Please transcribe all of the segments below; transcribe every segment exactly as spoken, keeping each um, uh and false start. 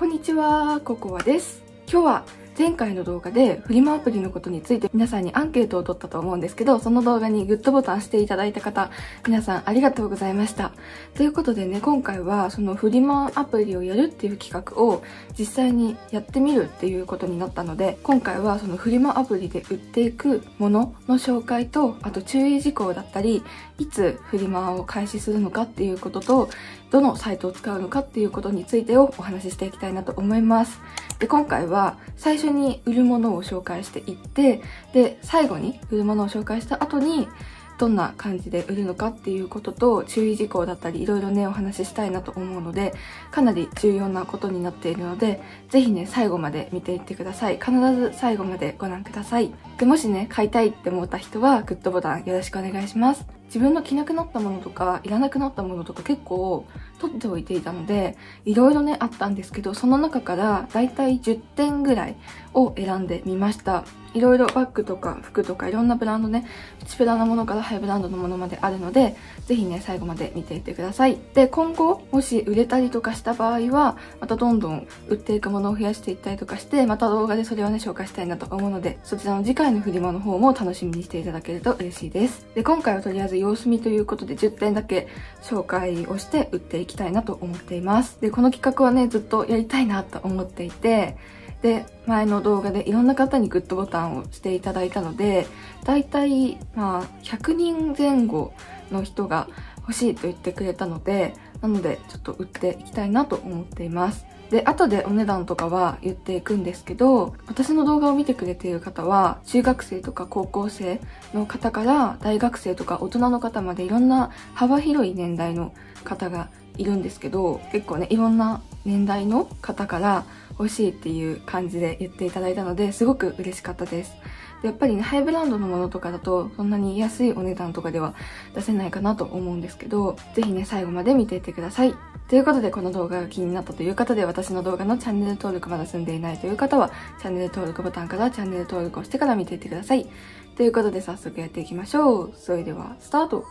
こんにちは、ココアです。今日は前回の動画でフリマアプリのことについて皆さんにアンケートを取ったと思うんですけど、その動画にグッドボタンしていただいた方、皆さんありがとうございました。ということでね、今回はそのフリマアプリをやるっていう企画を実際にやってみるっていうことになったので、今回はそのフリマアプリで売っていくものの紹介と、あと注意事項だったり、いつフリマを開始するのかっていうことと、どのサイトを使うのかっていうことについてをお話ししていきたいなと思います。で、今回は最初に売るものを紹介していって、で、最後に売るものを紹介した後に、どんな感じで売るのかっていうことと注意事項だったりいろいろねお話ししたいなと思うので、かなり重要なことになっているので、ぜひね最後まで見ていってください。必ず最後までご覧ください。で、もしね買いたいって思った人はグッドボタンよろしくお願いします。自分の着なくなったものとかいらなくなったものとか結構取っておいていたので、いろいろねあったんですけど、その中からだいたいじゅってんぐらいを選んでみました。いろいろバッグとか服とかいろんなブランドね、プチプラなものからハイブランドのものまであるので、ぜひね最後まで見ていってください。で、今後もし売れたりとかした場合はまたどんどん売っていくものを増やしていったりとかして、また動画でそれをね紹介したいなと思うので、そちらの次回のフリマの方も楽しみにしていただけると嬉しいです。で、今回はとりあえず様子見ということでじゅってんだけ紹介をして売っていきたいなと思っています。で、この企画はねずっとやりたいなと思っていて、で、前の動画でいろんな方にグッドボタンをしていただいたので、だいたいまあひゃくにんぜん後の人が欲しいと言ってくれたので、なのでちょっと売っていきたいなと思っています。で、後でお値段とかは言っていくんですけど、私の動画を見てくれている方は中学生とか高校生の方から大学生とか大人の方までいろんな幅広い年代の方がいるんですけど、結構ねいろんな年代の方から欲しいっていう感じで言っていただいたので、すごく嬉しかったです。で、やっぱりねハイブランドのものとかだとそんなに安いお値段とかでは出せないかなと思うんですけど、ぜひね最後まで見ていってください。ということで、この動画が気になったという方で、私の動画のチャンネル登録まだ済んでいないという方はチャンネル登録ボタンからチャンネル登録をしてから見ていってください。ということで、早速やっていきましょう。それではスタート。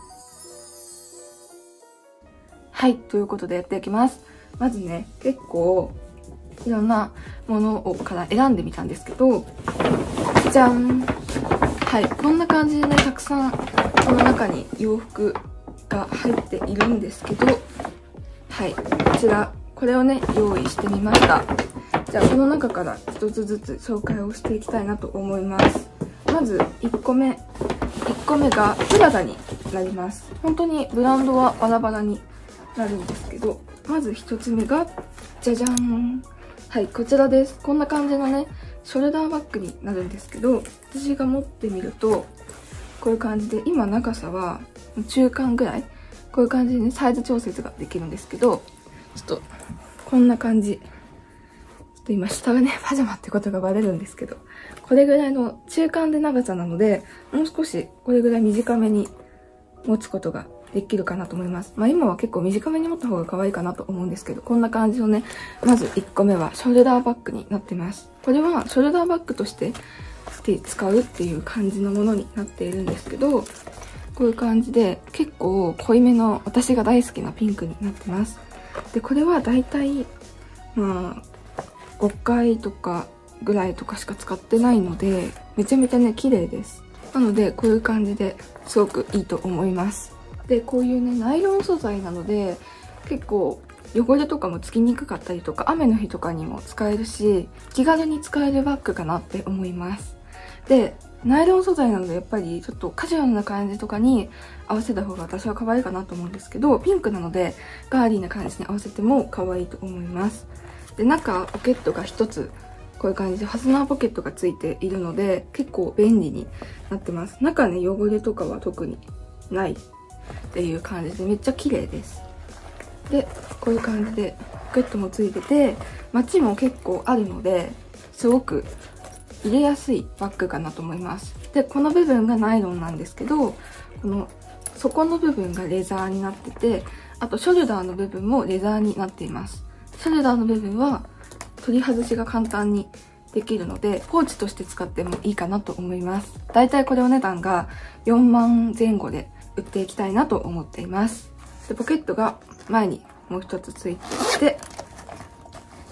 はい、ということでやっていきます。まずね、結構いろんなものをから選んでみたんですけど、じゃん。はい、こんな感じでね、たくさんこの中に洋服が入っているんですけど、はい、こちら、これをね、用意してみました。じゃあ、この中から一つずつ紹介をしていきたいなと思います。まず、いっこめ。いっこめがプラダになります。本当にブランドはバラバラになるんですけど、まずひとつめが、じゃじゃーん。はい、こちらです。こんな感じのね、ショルダーバッグになるんですけど、私が持ってみると、こういう感じで、今長さは中間ぐらい、こういう感じでね、サイズ調節ができるんですけど、ちょっと、こんな感じ。ちょっと今、下がね、パジャマってことがバレるんですけど、これぐらいの中間で長さなので、もう少しこれぐらい短めに持つことができるかなと思います。まあ今は結構短めに持った方が可愛いかなと思うんですけど、こんな感じのね、まずいっこめはショルダーバッグになってます。これはショルダーバッグとして使うっていう感じのものになっているんですけど、こういう感じで結構濃いめの私が大好きなピンクになってます。で、これはだいたいまあごかいとかぐらいとかしか使ってないので、めちゃめちゃね綺麗です。なのでこういう感じですごくいいと思います。で、こういうねナイロン素材なので結構汚れとかもつきにくかったりとか、雨の日とかにも使えるし、気軽に使えるバッグかなって思います。で、ナイロン素材なのでやっぱりちょっとカジュアルな感じとかに合わせた方が私は可愛いかなと思うんですけど、ピンクなのでガーリーな感じに合わせても可愛いと思います。で、中ポケットが一つこういう感じでファスナーポケットがついているので結構便利になってます。中ね汚れとかは特にないっていう感じでめっちゃ綺麗です。で、こういう感じでポケットもついてて、マチも結構あるのですごく入れやすいバッグかなと思います。で、この部分がナイロンなんですけど、この底の部分がレザーになってて、あとショルダーの部分もレザーになっています。ショルダーの部分は取り外しが簡単にできるので、ポーチとして使ってもいいかなと思います。だいたいこれお値段がよんまんぜん後で売っていきたいなと思っています。で、ポケットが前にもう一つついていて、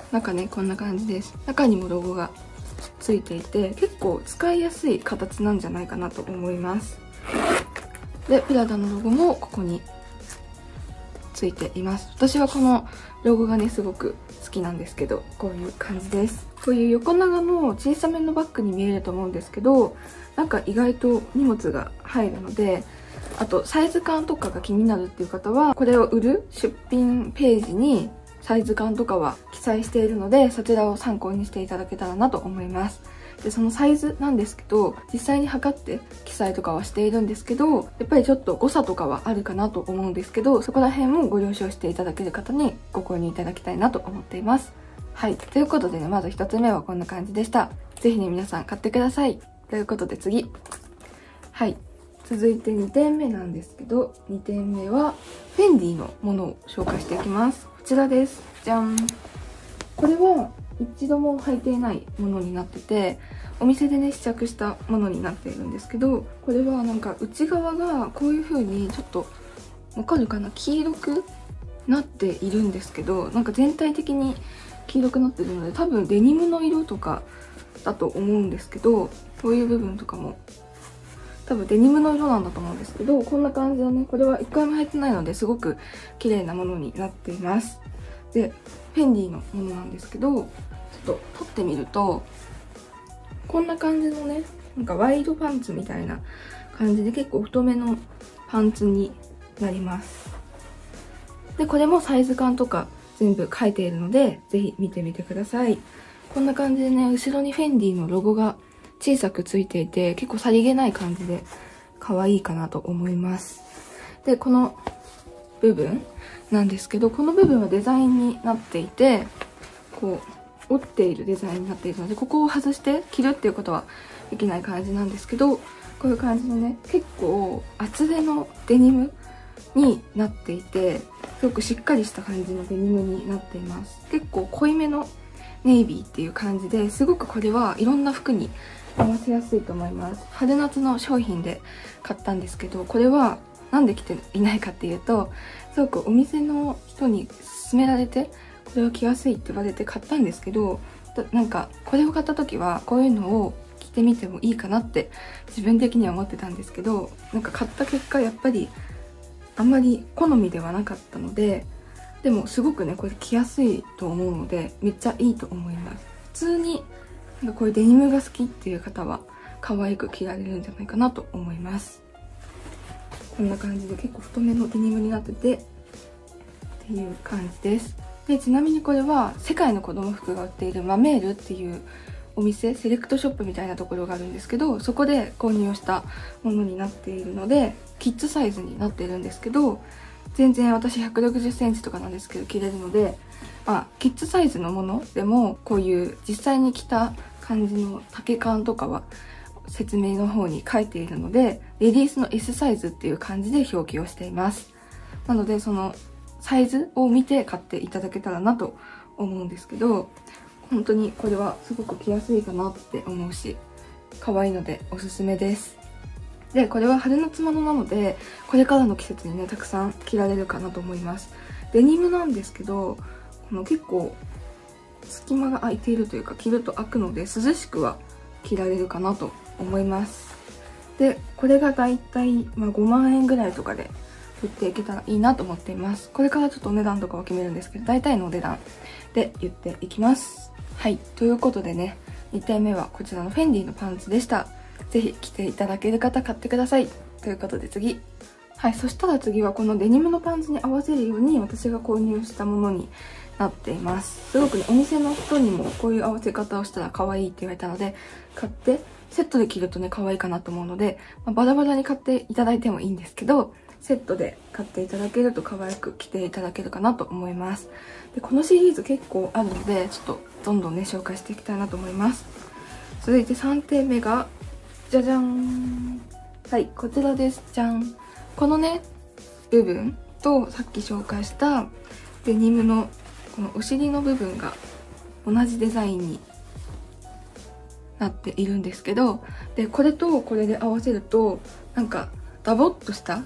中ね、こんな感じです。中にもロゴがついていて、結構使いやすい形なんじゃないかなと思います。で、プラダのロゴもここについています。私はこのロゴがね、すごく好きなんですけど、こういう感じです。こういう横長の小さめのバッグに見えると思うんですけど、なんか意外と荷物が入るので、あとサイズ感とかが気になるっていう方は、これを売る出品ページにサイズ感とかは記載しているので、そちらを参考にしていただけたらなと思います。で、そのサイズなんですけど、実際に測って記載とかはしているんですけど、やっぱりちょっと誤差とかはあるかなと思うんですけど、そこら辺もご了承していただける方にご購入いただきたいなと思っています。はい。ということでね、まずひとつめはこんな感じでした。ぜひね、皆さん買ってください。ということで次。はい。続いてにてんめなんですけど、にてんめはフェンディのものを紹介していきます。こちらです。じゃん。これは一度も履いていないものになってて、お店でね試着したものになっているんですけど、これはなんか内側がこういう風にちょっとわかるかな、黄色くなっているんですけど、なんか全体的に黄色くなってるので、多分デニムの色とかだと思うんですけど、こういう部分とかも多分デニムの色なんだと思うんですけど、こんな感じのね、これは一回も履いてないのですごく綺麗なものになっています。で、フェンディのものなんですけど、ちょっと取ってみると、こんな感じのね、なんかワイドパンツみたいな感じで結構太めのパンツになります。で、これもサイズ感とか全部書いているので、ぜひ見てみてください。こんな感じでね、後ろにフェンディのロゴが小さくついていて、結構さりげない感じで可愛いかなと思います。で、この部分なんですけど、この部分はデザインになっていて、こう、折っているデザインになっているので、ここを外して着るっていうことはできない感じなんですけど、こういう感じのね、結構厚手のデニムになっていて、すごくしっかりした感じのデニムになっています。結構濃いめのネイビーっていう感じで、すごくこれはいろんな服に合わせやすいと思います。春夏の商品で買ったんですけど、これはなんで着ていないかっていうと、すごくお店の人に勧められて、これは着やすいって言われて買ったんですけど、なんかこれを買った時はこういうのを着てみてもいいかなって自分的には思ってたんですけど、なんか買った結果やっぱりあんまり好みではなかったので、でもすごくねこれ着やすいと思うのでめっちゃいいと思います。普通になんかこういうデニムが好きっていう方は可愛く着られるんじゃないかなと思います。こんな感じで結構太めのデニムになっててっていう感じです。で、ちなみにこれは世界の子供服が売っているマメールっていうお店、セレクトショップみたいなところがあるんですけど、そこで購入をしたものになっているので、キッズサイズになっているんですけど、全然私ひゃくろくじゅっセンチとかなんですけど着れるので、まあ、キッズサイズのものでもこういう実際に着た感じの丈感とかは説明の方に書いているので、レディースの エス サイズっていう感じで表記をしています。なのでそのサイズを見て買っていただけたらなと思うんですけど、本当にこれはすごく着やすいかなって思うし、可愛いのでおすすめです。で、これは春夏物なので、これからの季節にね、たくさん着られるかなと思います。デニムなんですけど、この結構隙間が空いているというか、着ると開くので涼しくは着られるかなと思います。で、これがだいたい、まあ、ごまんえんぐらいとかで売っていけたらいいなと思っています。これからちょっとお値段とかは決めるんですけど、大体のお値段で言っていきます。はい。ということでね、にてんめはこちらのフェンディのパンツでした。ぜひ着ていただける方買ってください。ということで次。はい。そしたら次はこのデニムのパンツに合わせるように私が購入したものになっています。すごくね、お店の人にもこういう合わせ方をしたら可愛いって言われたので、買ってセットで着るとね、可愛いかなと思うので、まあ、バラバラに買っていただいてもいいんですけど、セットで買っていただけると可愛く着ていただけるかなと思います。で、このシリーズ結構あるので、ちょっとどんどんね、紹介していきたいなと思います。続いてさんてんめが、じゃじゃーん。はい、こちらです。じゃん。このね、部分とさっき紹介したデニムのこのお尻の部分が同じデザインになっているんですけど、で、これとこれで合わせると、なんかダボっとした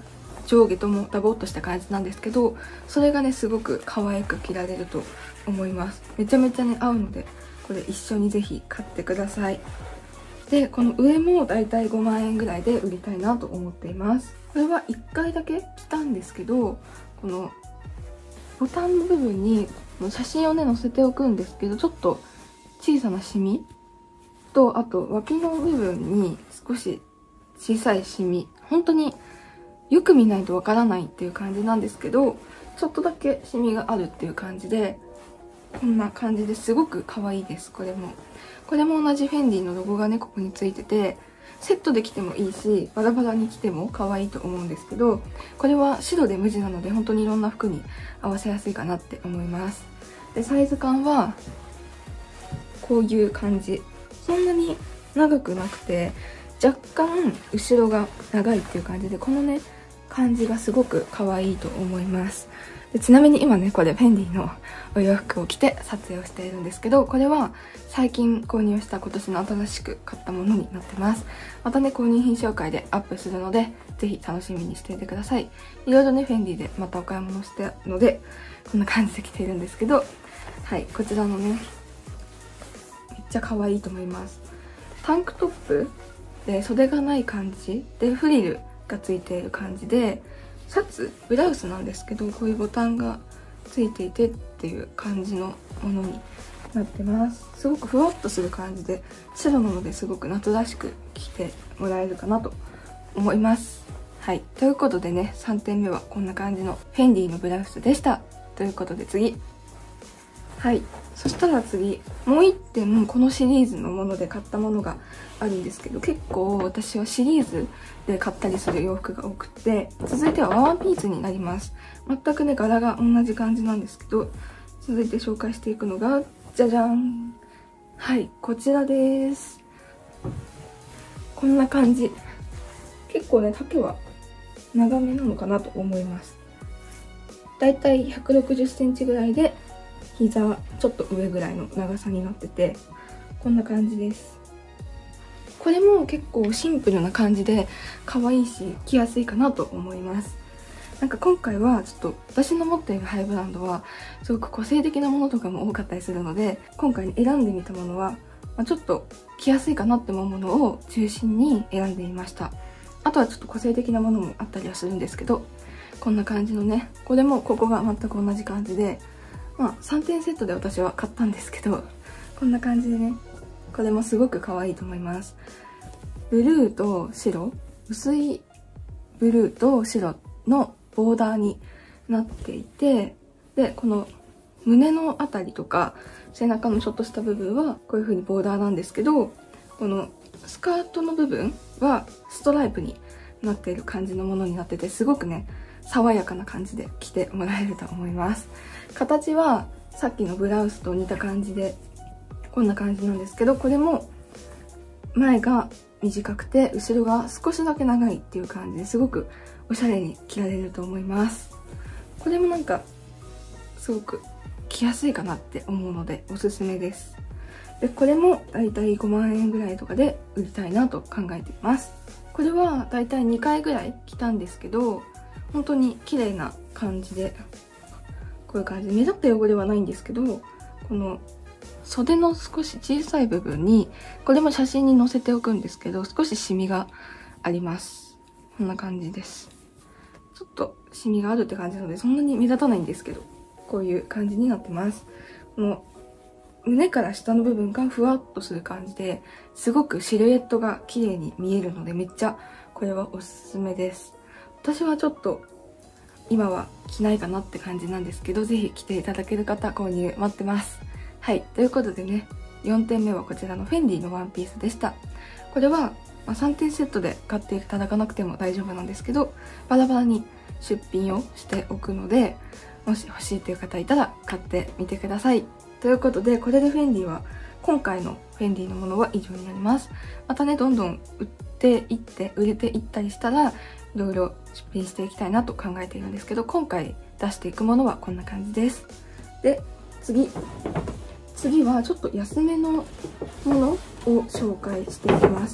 上下ともダボっとした感じなんですけど、それがねすごく可愛く着られると思います。めちゃめちゃね合うので、これ一緒にぜひ買ってください。でこの上もだいたいごまんえんぐらいで売りたいなと思っています。これはいっかいだけ着たんですけど、このボタンの部分に写真をね載せておくんですけど、ちょっと小さなシミと、あと脇の部分に少し小さいシミ、本当によく見ないとわからないっていう感じなんですけど、ちょっとだけシミがあるっていう感じで、こんな感じですごく可愛いです。これもこれも同じフェンディのロゴがねここについてて、セットで着てもいいしバラバラに着ても可愛いと思うんですけど、これは白で無地なので本当にいろんな服に合わせやすいかなって思います。でサイズ感はこういう感じ、そんなに長くなくて若干後ろが長いっていう感じで、このね感じがすごく可愛いと思います。でちなみに今ねこれフェンディのお洋服を着て撮影をしているんですけど、これは最近購入した今年の新しく買ったものになってます。またね購入品紹介でアップするのでぜひ楽しみにしていてください。いろいろねフェンディでまたお買い物してのでこんな感じで着ているんですけど、はい、こちらのねめっちゃ可愛いと思います。タンクトップで袖がない感じでフリルがついている感じで、シャツブラウスなんですけどこういうボタンがついていてっていう感じのものになってます。すごくふわっとする感じで白なのですごく夏らしく着てもらえるかなと思います。はい、ということでねさんてんめはこんな感じのフェンディのブラウスでした。ということで次、はい、そしたら次もういってんこのシリーズのもので買ったものがあるんですけど、結構私はシリーズで買ったりする洋服が多くて、続いてはワンピースになります。全くね柄が同じ感じなんですけど、続いて紹介していくのがじゃじゃん、はい、こちらです。こんな感じ、結構ね丈は長めなのかなと思います。だいたいひゃくろくじゅっセンチぐらいで膝ちょっと上ぐらいの長さになってて、こんな感じです。これも結構シンプルな感じで可愛いし着やすいかなと思います。なんか今回はちょっと私の持っているハイブランドはすごく個性的なものとかも多かったりするので、今回選んでみたものは、まあ、ちょっと着やすいかなって思うものを中心に選んでみました。あとはちょっと個性的なものもあったりはするんですけど、こんな感じのね、これもここが全く同じ感じで、まあさんてんセットで私は買ったんですけど、こんな感じでねこれもすごく可愛いと思います。ブルーと白、薄いブルーと白のボーダーになっていて、でこの胸のあたりとか背中のちょっとした部分はこういう風にボーダーなんですけど、このスカートの部分はストライプになっている感じのものになってて、すごくね爽やかな感じで着てもらえると思います。形はさっきのブラウスと似た感じでこんな感じなんですけど、これも前が短くて後ろが少しだけ長いっていう感じですごくおしゃれに着られると思います。これもなんかすごく着やすいかなって思うのでおすすめです。でこれもだいたいごまんえんぐらいとかで売りたいなと考えています。これはだいたいにかいぐらい着たんですけど、本当に綺麗な感じで、こういう感じで目立った汚れはないんですけど、この袖の少し小さい部分にこれも写真に載せておくんですけど、少しシミがあります。こんな感じです。ちょっとシミがあるって感じなのでそんなに目立たないんですけど、こういう感じになってます。この胸から下の部分がふわっとする感じで、すごくシルエットが綺麗に見えるのでめっちゃこれはおすすめです。私はちょっと今は着ないかなって感じなんですけど、ぜひ着ていただける方購入待ってます。はい、ということでね、よんてんめはこちらのフェンディのワンピースでした。これは、まあ、さんてんセットで買っていただかなくても大丈夫なんですけど、バラバラに出品をしておくので、もし欲しいという方いたら買ってみてください。ということで、これでフェンディは今回のフェンディのものは以上になります。またね、どんどん売っていって売れていったりしたらいろいろ出品していきたいなと考えているんですけど、今回出していくものはこんな感じです。で次次はちょっと安めのものを紹介していきます。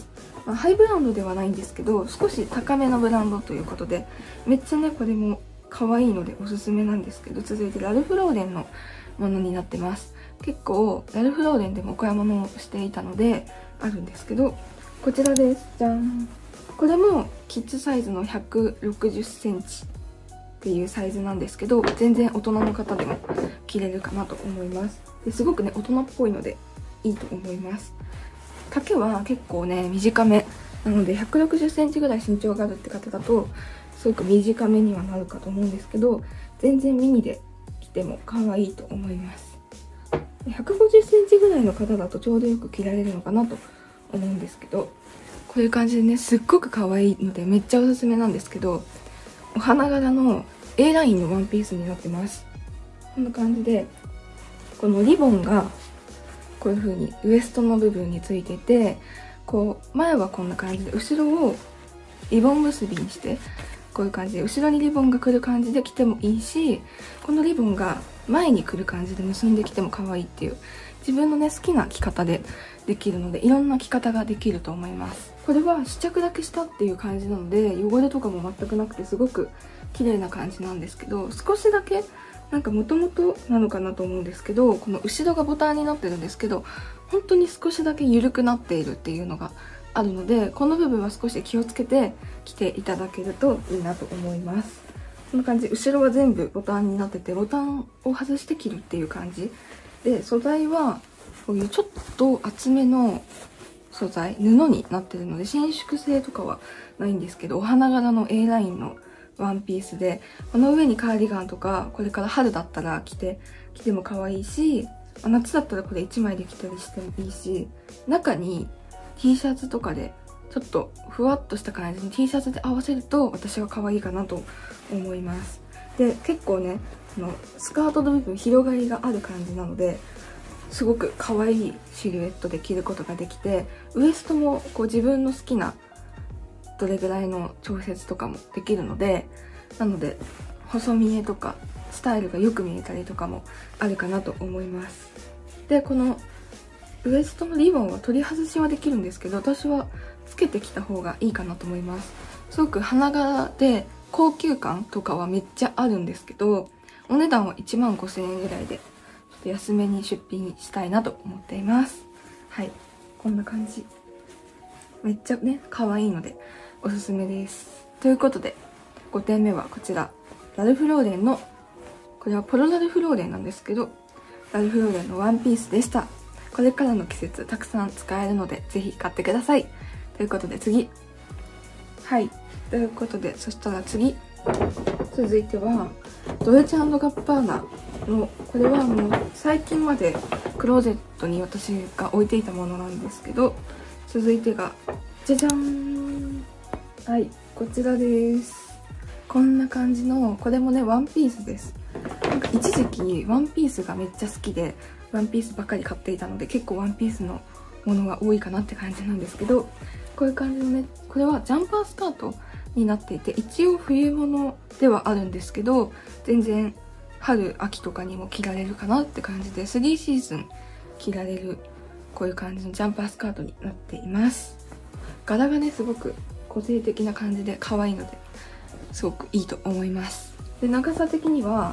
まあ、ハイブランドではないんですけど少し高めのブランドということでめっちゃねこれも可愛いのでおすすめなんですけど、続いてラルフローレンのものになってます。結構ラルフローレンでもお買い物をしていたのであるんですけど、こちらです。じゃん。これもキッズサイズのひゃくろくじゅっセンチっていうサイズなんですけど、全然大人の方でも着れるかなと思います。ですごくね大人っぽいのでいいと思います。丈は結構ね短めなのでひゃくろくじゅっセンチぐらい身長があるって方だとすごく短めにはなるかと思うんですけど、全然ミニで着ても可愛いと思います。ひゃくごじゅっセンチぐらいの方だとちょうどよく着られるのかなと思うんですけど、こういう感じでねすっごく可愛いのでめっちゃおすすめなんですけど、お花柄の A ラインのワンピースになってます。こんな感じでこのリボンがこういう風にウエストの部分についてて、こう前はこんな感じで後ろをリボン結びにしてこういう感じで後ろにリボンが来る感じで着てもいいし、このリボンが前に来る感じで結んできても可愛いっていう自分のね好きな着方でできるのでいろんな着方ができると思います。これは試着だけしたっていう感じなので汚れとかも全くなくてすごく綺麗な感じなんですけど、少しだけなんかもともとなのかなと思うんですけど、この後ろがボタンになってるんですけど本当に少しだけ緩くなっているっていうのがあるので、この部分は少し気をつけて着ていただけるといいなと思います。こんな感じ、後ろは全部ボタンになっててボタンを外して着るっていう感じで、素材はこういうちょっと厚めの素材布になってるので伸縮性とかはないんですけど、お花柄の A ラインのワンピースで、この上にカーディガンとかこれから春だったら着て着ても可愛いし、夏だったらこれいちまいで着たりしてもいいし、中に T シャツとかでちょっとふわっとした感じに T シャツで合わせると私は可愛いかなと思います。で結構ねこのスカートの部分広がりがある感じなのですごく可愛いシルエットで着ることができて、ウエストもこう自分の好きなどれぐらいの調節とかもできるので、なので細見えとかスタイルがよく見えたりとかもあるかなと思います。でこのウエストのリボンは取り外しはできるんですけど、私はつけてきた方がいいかなと思います。すごく花柄で高級感とかはめっちゃあるんですけど、お値段はいちまんごせんえんぐらいでちょっと安めに出品したいなと思っています。はい、こんな感じ。めっちゃね可愛いのでおすすめです。ということでごてんめはこちらラルフローレンの、これはポロラルフローレンなんですけど、ラルフローレンのワンピースでした。これからの季節たくさん使えるのでぜひ買ってください。ということで次、はいということでそしたら次続いてはドルチェ&ガッパーナの、これはもう最近までクローゼットに私が置いていたものなんですけど、続いてがじゃじゃーん、はいこちらです。こんな感じの、これもねワンピースです。なんか一時期ワンピースがめっちゃ好きでワンピースばっかり買っていたので結構ワンピースのものが多いかなって感じなんですけど、こういう感じのね、これはジャンパースカートになっていて一応冬物ではあるんですけど全然春秋とかにも着られるかなって感じでスリーシーズン着られるこういう感じのジャンパースカートになっています。柄がねすごく個性的な感じで可愛いのですごくいいと思います。で長さ的には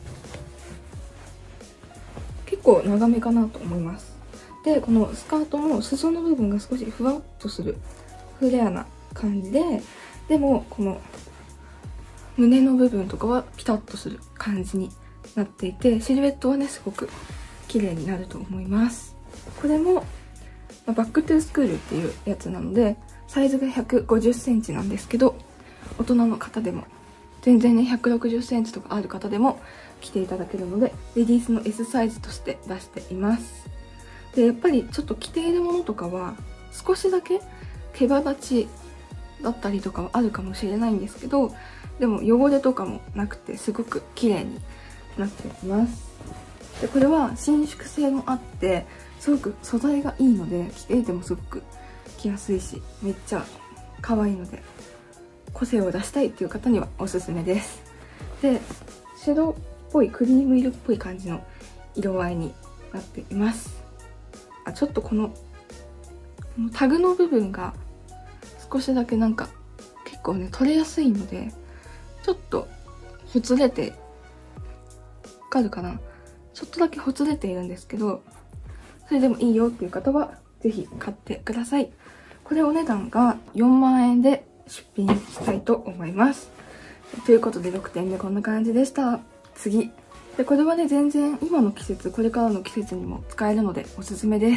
結構長めかなと思います。でこのスカートの裾の部分が少しふわっとするフレアな感じで、でもこの胸の部分とかはピタッとする感じになっていて、シルエットはねすごく綺麗になると思います。これもバックトゥースクールっていうやつなのでサイズがひゃくごじゅっセンチなんですけど、大人の方でも全然ねひゃくろくじゅっセンチとかある方でも着ていただけるのでレディースの エス サイズとして出しています。でやっぱりちょっと着ているものとかは少しだけ毛羽立ちだったりとかはあるかもしれないんですけど、でも汚れとかもなくてすごく綺麗になっています。でこれは伸縮性もあってすごく素材がいいので着ていてもすごく着やすいしめっちゃ可愛いので個性を出したいっていう方にはおすすめです。で白っぽいクリーム色っぽい感じの色合いになっています。あちょっとこのこのタグの部分が少しだけなんか結構ね取れやすいのでちょっとほつれて、わかるかな、ちょっとだけほつれているんですけど、それでもいいよっていう方はぜひ買ってください。これお値段がよんまんえんで出品したいと思います。ということでろくてんめこんな感じでした。次で、これはね全然今の季節、これからの季節にも使えるのでおすすめです。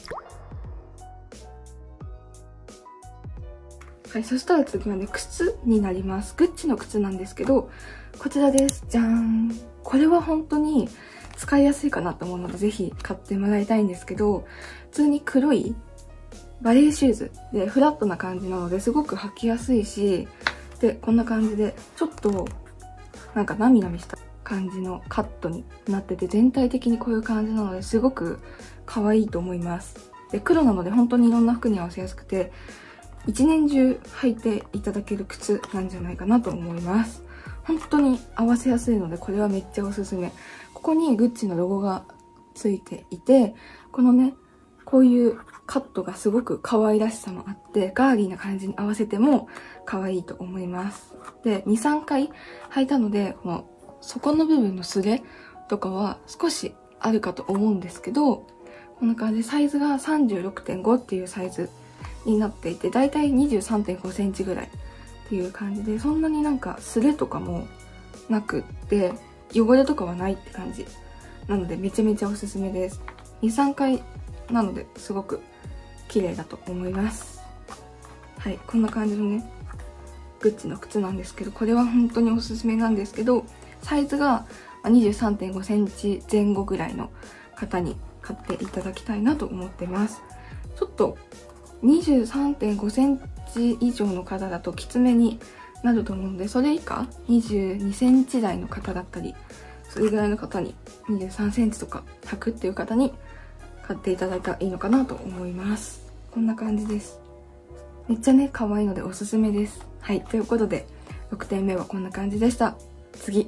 はい、そしたら次はね靴になります。グッチの靴なんですけど、こちらです。じゃーん。これは本当に使いやすいかなと思うのでぜひ買ってもらいたいんですけど、普通に黒いバレーシューズでフラットな感じなのですごく履きやすいし、でこんな感じでちょっとなんかなみなみした感じのカットになってて、全体的にこういう感じなのですごく可愛いと思います。で黒なので本当にいろんな服に合わせやすくて一年中履いていただける靴なんじゃないかなと思います。本当に合わせやすいのでこれはめっちゃおすすめ。ここにグッチのロゴがついていて、このねこういうカットがすごく可愛らしさもあって、ガーリーな感じに合わせても可愛いと思います。でにさんかい履いたのでこの底の部分のすれとかは少しあるかと思うんですけど、こんな感じでサイズが さんじゅうろくてんご っていうサイズになっていて、だいたい にじゅうさんてんごセンチぐらいっていう感じで、そんなになんかスレとかもなくって汚れとかはないって感じなのでめちゃめちゃおすすめです。にさんかいなのですごく綺麗だと思います。はい、こんな感じのねグッチの靴なんですけど、これは本当におすすめなんですけど、サイズが にじゅうさんてんごセンチぜん後ぐらいの方に買っていただきたいなと思ってます。ちょっと にじゅうさんてんごセンチ以上の方だときつめになると思うので、それ以下にじゅうにセンチ台の方だったり、それぐらいの方ににじゅうさんセンチとか履くっていう方に買っていただいたらいいのかなと思います。こんな感じです。めっちゃね可愛いのでおすすめです。はい、ということでろくてんめはこんな感じでした。次、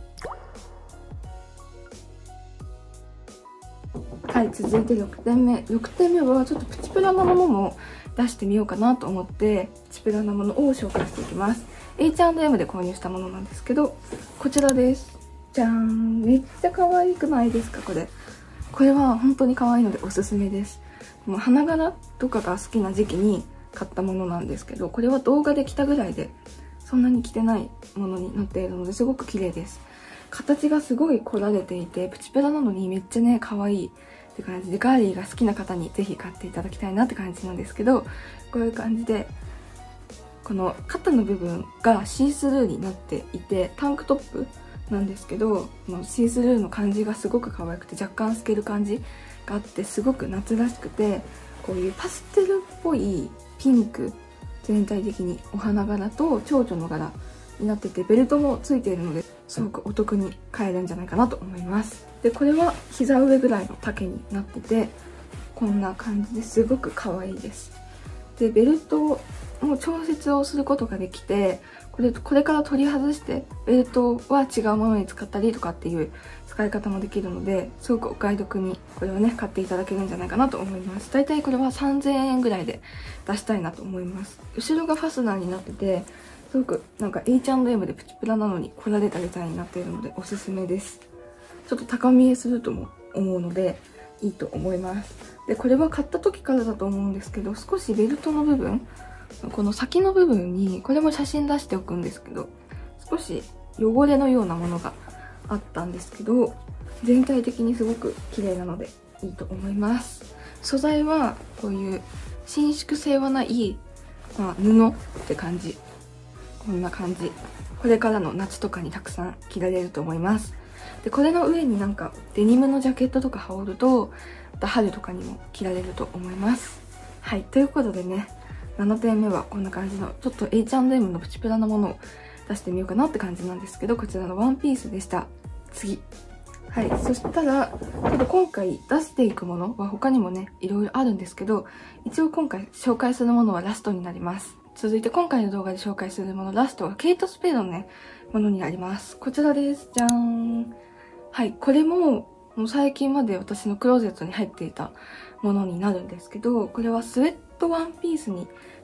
はい、続いてろくてんめ。ろくてんめはちょっとプチプラなものも出してみようかなと思ってプチプラなものを紹介していきます。 エイチアンドエム で購入したものなんですけど、こちらです。じゃーん。めっちゃ可愛くないですか？これこれは本当に可愛いのでおすすめです。もう花柄とかが好きな時期に買ったものなんですけど、これは動画で着たぐらいでそんなに着てないものになっているのですごく綺麗です。形がすごい凝られていてプチプラなのにめっちゃね可愛いって感じで、ガーリーが好きな方にぜひ買っていただきたいなって感じなんですけど、こういう感じでこの肩の部分がシースルーになっていて、タンクトップなんですけど、このシースルーの感じがすごく可愛くて若干透ける感じがあってすごく夏らしくて、こういうパステルっぽいピンク、全体的にお花柄と蝶々の柄になってて、ベルトもついているのですごくお得に買えるんじゃないかなと思います。でこれは膝上ぐらいの丈になっててこんな感じですごく可愛いです。でベルトも調節をすることができて、これこれから取り外してベルトは違うものに使ったりとかっていう使い方もできるので、すごくお買い得にこれをね買っていただけるんじゃないかなと思います。だいたいこれはさんぜんえんぐらいで出したいなと思います。後ろがファスナーになっててすごくなんか エイチアンドエム でプチプラなのに凝られたデザインになっているのでおすすめです。ちょっと高見えするとも思うのでいいと思います。でこれは買った時からだと思うんですけど、少しベルトの部分、この先の部分にこれも写真出しておくんですけど、少し汚れのようなものがあったんですけど、全体的にすごく綺麗なのでいいと思います。素材はこういう伸縮性はない、まあ、布って感じ。こんな感じ。これからの夏とかにたくさん着られると思います。でこれの上になんかデニムのジャケットとか羽織るとまた春とかにも着られると思います。はい、ということでね、ななてんめはこんな感じのちょっと エイチアンドエム のプチプラなものを出してみようかなって感じなんですけど、こちらのワンピースでした。次、はい、そしたらちょっと今回出していくものは他にもねいろいろあるんですけど、一応今回紹介するものはラストになります。続いて今回の動画で紹介するものラストはケイト・スペードのねものになります。こちらです。じゃーん。はい、これももう最近まで私のクローゼットに入っていたものになるんですけど、これはスウェットワンピースに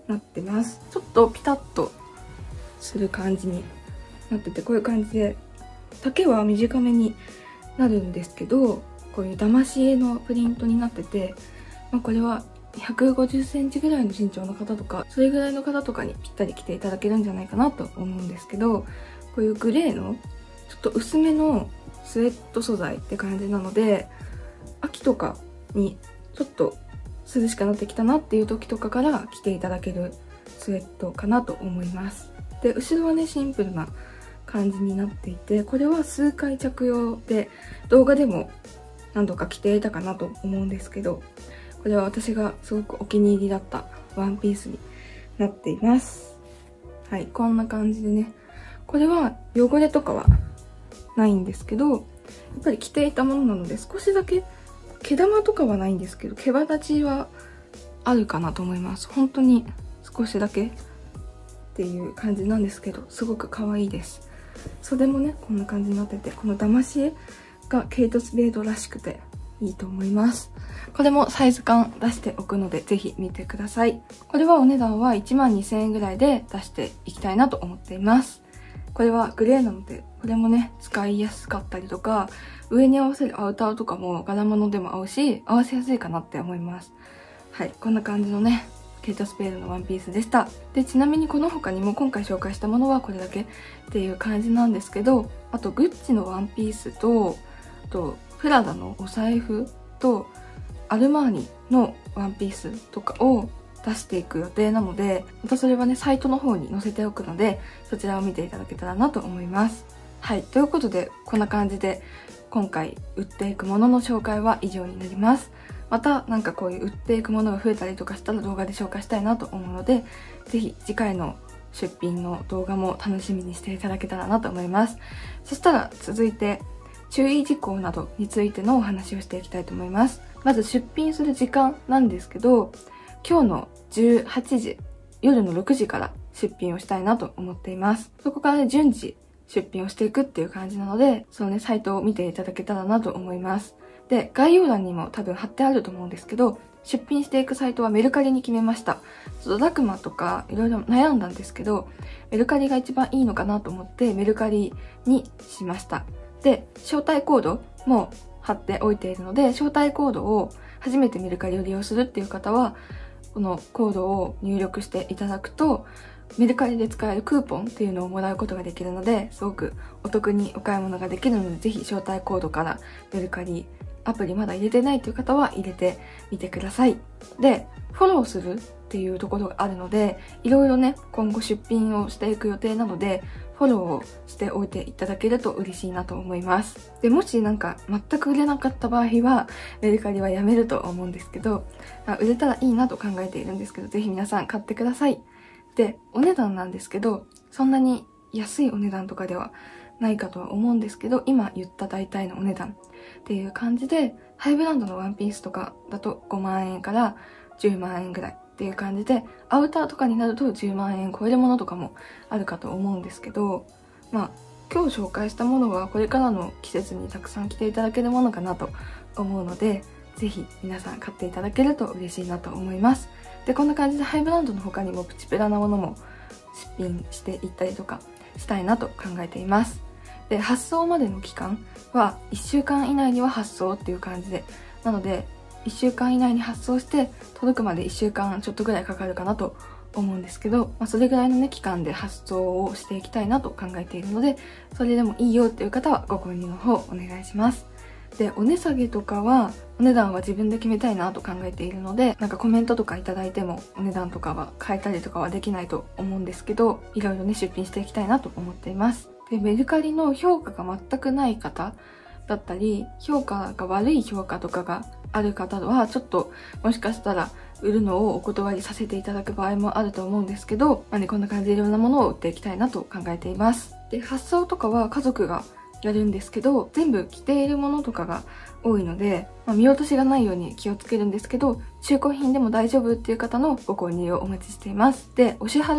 なってます。ちょっとピタッとする感じになってて、こういう感じで丈は短めになるんですけど、こういうだまし絵のプリントになってて、まあ、これはひゃくごじゅっセンチぐらいの身長の方とか、それぐらいの方とかにぴったり着ていただけるんじゃないかなと思うんですけど、こういうグレーのちょっと薄めのスウェット素材って感じなので、秋とかにちょっと涼しくなってきたなっていう時とかから着ていただけるスウェットかなと思います。で、後ろはね、シンプルな感じになっていて、これは数回着用で動画でも何度か着ていたかなと思うんですけど、これは私がすごくお気に入りだったワンピースになっています。はい、こんな感じでね、これは汚れとかはないんですけど、やっぱり着ていたものなので少しだけ毛玉とかはないんですけど、毛羽立ちはあるかなと思います。本当に少しだけっていう感じなんですけど、すごく可愛いです。袖もね、こんな感じになってて、このだまし絵がケイト・スペードらしくていいと思います。これもサイズ感出しておくので、ぜひ見てください。これはお値段はいちまんにせんえんぐらいで出していきたいなと思っています。これはグレーなので、これもね、使いやすかったりとか、上に合わせるアウターとかも柄物でも合うし、合わせやすいかなって思います。はい、こんな感じのね、ケイト・スペードのワンピースでした。で、ちなみにこの他にも今回紹介したものはこれだけっていう感じなんですけど、あとグッチのワンピースと、あとプラダのお財布とアルマーニのワンピースとかを出していく予定なので、またそれはね、サイトの方に載せておくので、そちらを見ていただけたらなと思います。はい、ということで、こんな感じで今回売っていくものの紹介は以上になります。またなんかこういう売っていくものが増えたりとかしたら動画で紹介したいなと思うので、ぜひ次回の出品の動画も楽しみにしていただけたらなと思います。そしたら続いて注意事項などについてのお話をしていきたいと思います。まず出品する時間なんですけど、今日のじゅうはちじ、夜のろくじから出品をしたいなと思っています。そこからね、順次出品をしていくっていう感じなので、そのね、サイトを見ていただけたらなと思います。で、概要欄にも多分貼ってあると思うんですけど、出品していくサイトはメルカリに決めました。ちょっとラクマとかいろいろ悩んだんですけど、メルカリが一番いいのかなと思ってメルカリにしました。で、招待コードも貼っておいているので、招待コードを初めてメルカリを利用するっていう方は、このコードを入力していただくと、メルカリで使えるクーポンっていうのをもらうことができるので、すごくお得にお買い物ができるので、ぜひ招待コードからメルカリアプリまだ入れてないという方は入れてみてください。で、フォローするっていうところがあるので、いろいろね、今後出品をしていく予定なので、フォローをしておいていただけると嬉しいなと思います。で、もしなんか全く売れなかった場合は、メルカリはやめると思うんですけど、売れたらいいなと考えているんですけど、ぜひ皆さん買ってください。で、お値段なんですけど、そんなに安いお値段とかではないかとは思うんですけど、今言った大体のお値段っていう感じで、ハイブランドのワンピースとかだとごまんえんからじゅうまんえんぐらいっていう感じで、アウターとかになるとじゅうまんえん超えるものとかもあるかと思うんですけど、まあ今日紹介したものはこれからの季節にたくさん着ていただけるものかなと思うので、ぜひ皆さん買っていただけると嬉しいなと思います。で、こんな感じでハイブランドの他にもプチプラなものも出品していったりとかしたいなと考えています。で、発送までの期間はいっしゅうかん以内には発送っていう感じで、なのでいっしゅうかん以内に発送して届くまでいっしゅうかんちょっとぐらいかかるかなと思うんですけど、まあ、それぐらいのね期間で発送をしていきたいなと考えているので、それでもいいよっていう方はご購入の方お願いします。で、お値下げとかはお値段は自分で決めたいなと考えているので、なんかコメントとかいただいてもお値段とかは変えたりとかはできないと思うんですけど、いろいろね出品していきたいなと思っています。で、メルカリの評価が全くない方だったり、評価が悪い評価とかがある方はちょっともしかしたら売るのをお断りさせていただく場合もあると思うんですけど、まあね、こんな感じでいろんなものを売っていきたいなと考えています。で、発送とかは家族がやるんですけど、全部着ているものとかが多いので、まあ、見落としがないように気をつけるんですけど、中古品でも大丈夫っていう方のご購入をお待ちしています。で、お支払い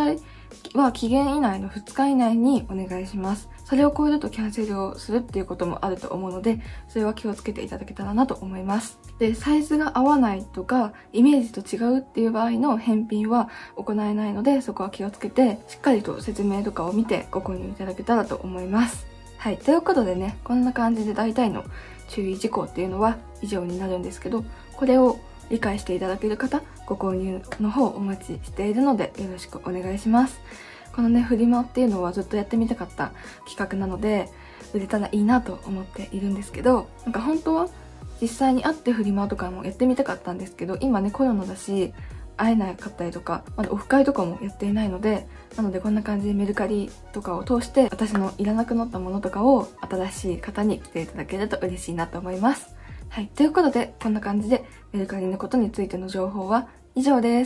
は期限以内のふつか以内にお願いします。それを超えるとキャンセルをするっていうこともあると思うので、それは気をつけていただけたらなと思います。で、サイズが合わないとか、イメージと違うっていう場合の返品は行えないので、そこは気をつけて、しっかりと説明とかを見てご購入いただけたらと思います。はい。ということでね、こんな感じで大体の注意事項っていうのは以上になるんですけど、これを理解していただける方、ご購入の方お待ちしているのでよろしくお願いします。このね、フリマっていうのはずっとやってみたかった企画なので、売れたらいいなと思っているんですけど、なんか本当は実際に会ってフリマとかもやってみたかったんですけど、今ね、コロナだし、会えなかったりとか、まだオフ会とかもやっていないので、なのでこんな感じでメルカリとかを通して、私のいらなくなったものとかを新しい方に来ていただけると嬉しいなと思います。はい。ということで、こんな感じでメルカリのことについての情報は以上です。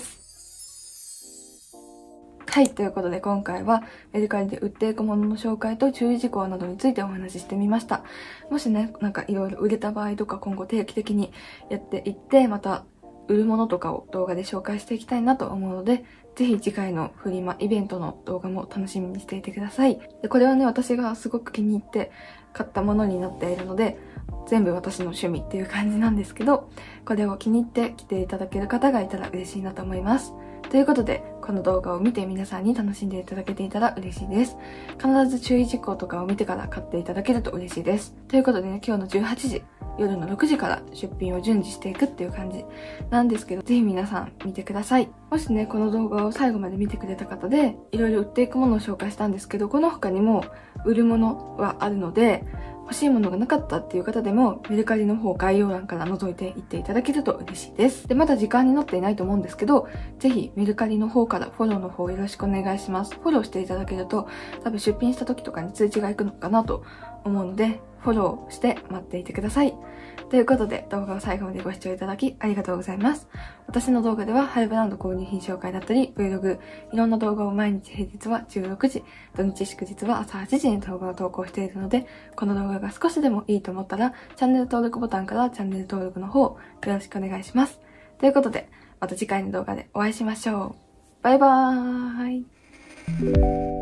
はい。ということで今回はメルカリで売っていくものの紹介と注意事項などについてお話ししてみました。もしね、なんかいろいろ売れた場合とか今後定期的にやっていって、また売るものとかを動画で紹介していきたいなと思うので、ぜひ次回のフリマイベントの動画も楽しみにしていてください。で、これはね、私がすごく気に入って買ったものになっているので、全部私の趣味っていう感じなんですけど、これを気に入って来ていただける方がいたら嬉しいなと思います。ということで、この動画を見て皆さんに楽しんでいただけていたら嬉しいです。必ず注意事項とかを見てから買っていただけると嬉しいです。ということでね、今日のじゅうはちじ、夜のろくじから出品を順次していくっていう感じなんですけど、ぜひ皆さん見てください。もしね、この動画を最後まで見てくれた方で、いろいろ売っていくものを紹介したんですけど、この他にも売るものはあるので、欲しいものがなかったっていう方でも、メルカリの方概要欄から覗いていっていただけると嬉しいです。で、まだ時間になっていないと思うんですけど、ぜひメルカリの方からフォローの方よろしくお願いします。フォローしていただけると、多分出品した時とかに通知が行くのかなと思うので、フォローして待っていてください。ということで、動画を最後までご視聴いただきありがとうございます。私の動画では、ハイブランド購入品紹介だったり、Vlog、いろんな動画を毎日平日はじゅうろくじ、土日祝日は朝はちじに動画を投稿しているので、この動画が少しでもいいと思ったら、チャンネル登録ボタンからチャンネル登録の方、よろしくお願いします。ということで、また次回の動画でお会いしましょう。バイバーイ。